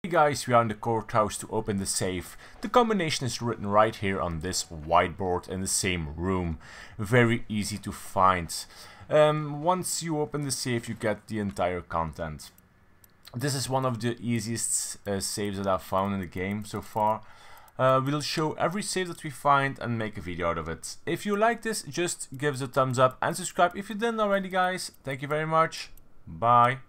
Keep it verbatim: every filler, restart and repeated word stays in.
Hey guys, we are in the courthouse to open the safe. The combination is written right here on this whiteboard in the same room. Very easy to find. Um, once you open the safe, you get the entire content. This is one of the easiest uh, saves that I've found in the game so far. Uh, we'll show every save that we find and make a video out of it. If you like this, just give us a thumbs up and subscribe if you didn't already, guys. Thank you very much. Bye.